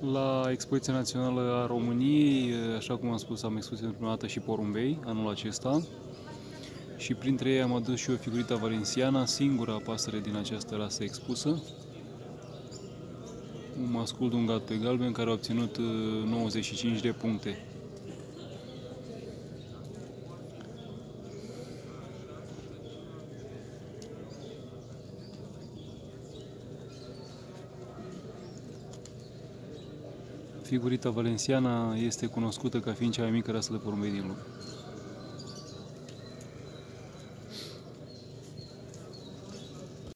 La Expoziția Națională a României, așa cum am spus, am expus pentru prima dată și porumbei anul acesta. Și printre ei am adus și o figurită valenciana, singura pasăre din această rasă expusă. Un mascul de un gat pe galben care a obținut 95 de puncte. Figurita valenciana este cunoscută ca fiind cea mai mică rasă de porumbei din lume.